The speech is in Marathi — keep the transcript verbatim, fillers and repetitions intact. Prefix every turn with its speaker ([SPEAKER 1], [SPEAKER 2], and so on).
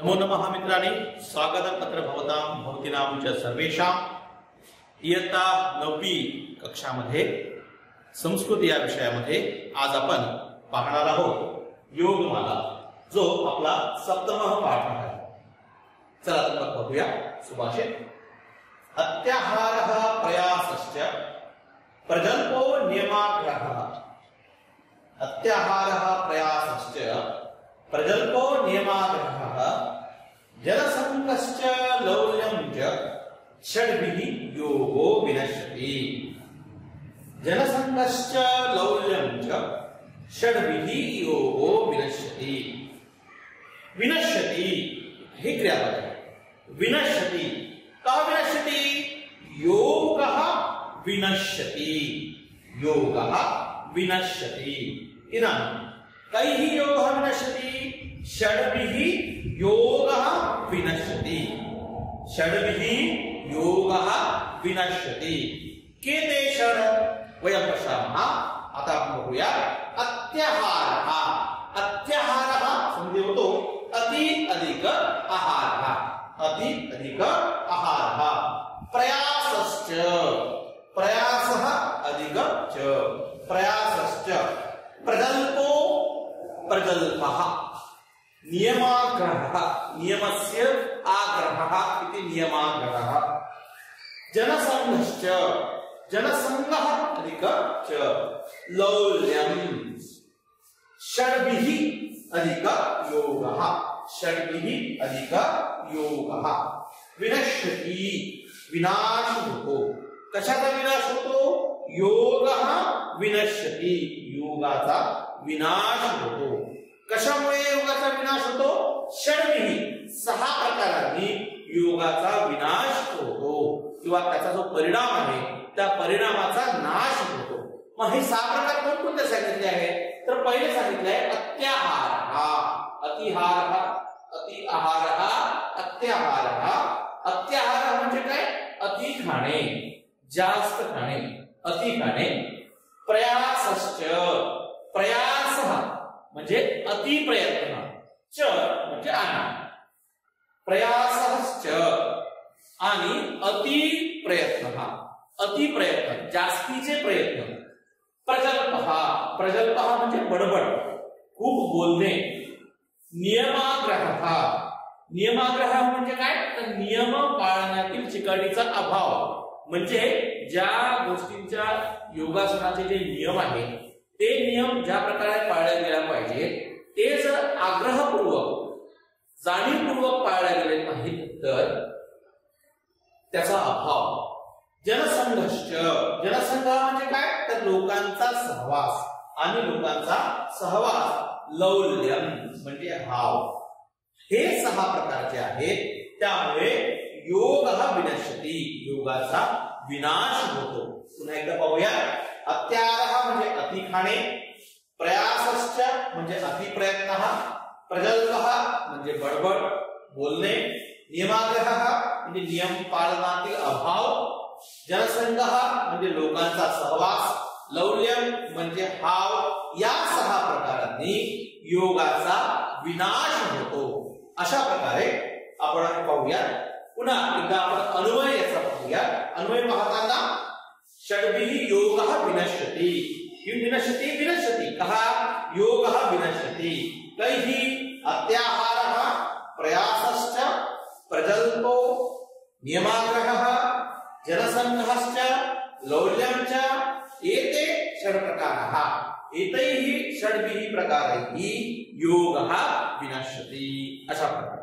[SPEAKER 1] नमो नमः मित्रांनी, स्वागतम अत्र भवतां भवतीनां च सर्वेषां। इयत्ता नववी कक्षामध्ये संस्कृत या विषयामध्ये आज आपण पाहणार आहोत योगमाला, जो आपला सप्तमः पाठ आहे। चला तर मग बघूया सुभाषित। अत्याहारः प्रयासश्च प्रजल्पो नियमाग्रहः। अत्याहारः प्रयासश्च प्रजल्पो नियमाग्रहः जलसंगश्च लौल्यं च षड्भिः योगो विनश्यति। जलसंगश्च लौल्यं च षड्भिः योगो विनश्यति। विनश्यति ही क्रियापद है। विनश्यति का विनश्यति? योगः विनश्यति। योगः विनश्यति। इदानीं कैः योगः विनश्यति? षड्भिः योगः विनश्यति। षड्भिः योगः विनश्यति। केते षड्? वयं पश्यामः। अतः बघूया अत्याहारः। अत्याहारः समझेतो अति अधिक आहारः। अति अधिक आहारः। प्रयासश्च प्रयासः अधिक च प्रयासश्च प्रजल्पो प्रजल्पः नियमाग्रहः नियमस्य आग्रहः इति नियमाग्रहः। जनसंघश्च जनसंघः अधिक च लौल्यं षड्भिः अधिक योगः। षड्भिः अधिक योगः। विनश्यति विनाश होतो। कशाचा विनाश होतो? योगः विनश्यति। योगाचा विनाश होतो। कशामुळे योगाचा विनाश होतो? षड्भिः सहा प्रकारांनी योगाचा विनाश होतो किंवा त्याचा जो परिणाम आहे त्या परिणामाचा नाश होतो। मग हे सहा प्रकार कोणकोणते सांगितले आहेत? तर पहिले सांगितले आहे अत्याहारः। अतिहारः अति आहारः अत्याहारः। अत्याहार म्हणजे काय? अति खाणे, जास्त खाणे, अति खाणे। प्रयासश्च प्रयासः म्हणजे अति प्रयत्न, च म्हणजे आणि। प्रयासश्च आणि अति प्रयत्न, अति प्रयत्न जास्तीचे प्रयत्न। प्रजल्पः प्रजल्पः म्हणजे बडबड, खूप बोलणे। नियमाग्रहः नियमाग्रह म्हणजे काय? तर नियम पाळण्यातील चिकाटीचा अभाव। म्हणजे ज्या गोष्टींच्या योगासनाचे जे नियम आहेत ते नियम ज्या प्रकारे पाळले गेला पाहिजे ते जर आग्रहपूर्वक जाणीवपूर्वक पाळले गेले नाहीत तर त्याचा अभाव। जनसंघश्च जनसंघ म्हणजे काय? तर लोकांचा सहवास आणि लोकांचा सहवास। लौल्यम म्हणजे भाव। हे सहा प्रकारचे आहेत। त्यामुळे योगः विनश्यति योगाचा विनाश होतो। पुन्हा एकदा पाहूया। अत्याहारः म्हणजे अति खाणे, प्रयासश्च म्हणजे अति प्रयत्नः, प्रजल्पः म्हणजे बडबड बोलणे, नियमाग्रहः म्हणजे नियम पालनातील अभाव, जनसंघः म्हणजे लोकांचा सहवास, लौल्यम म्हणजे हाव। या सहा प्रकारांनी योगाचा विनाश होतो। अशा प्रकारे आपण पाहूया। पुन्हा एकदा आपण अन्वय याचा पाहूया। अन्वय पाहताना षड्भिः योगः विनश्यति। किं विनश्यति? विनश्यति कः? योगः विनश्यति। कैः? अत्याहारः प्रयासश्च प्रजल्पो नियमाग्रहः जनसंघश्च लौल्यं च एते षड् प्रकाराः। एतैः षड्भिः प्रकारैः योगः विनश्यति। अशा प्रकारे